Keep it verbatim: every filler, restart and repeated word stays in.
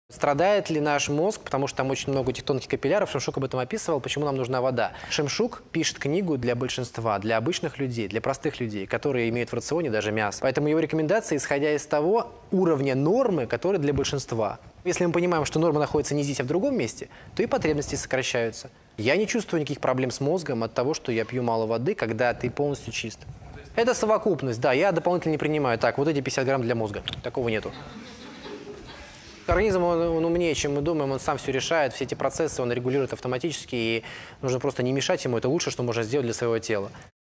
Страдает ли наш мозг, потому что там очень много этих тонких капилляров, Шемшук об этом описывал, почему нам нужна вода. Шемшук пишет книгу для большинства, для обычных людей, для простых людей, которые имеют в рационе даже мясо. Поэтому его рекомендации, исходя из того уровня нормы, который для большинства. Если мы понимаем, что норма находится не здесь, а в другом месте, то и потребности сокращаются. Я не чувствую никаких проблем с мозгом от того, что я пью мало воды, когда ты полностью чист. Это совокупность, да, я дополнительно не принимаю. Так, вот эти пятьдесят грамм для мозга, такого нету. Организм, он, он умнее, чем мы думаем, он сам все решает, все эти процессы он регулирует автоматически, и нужно просто не мешать ему, это лучшее, что можно сделать для своего тела.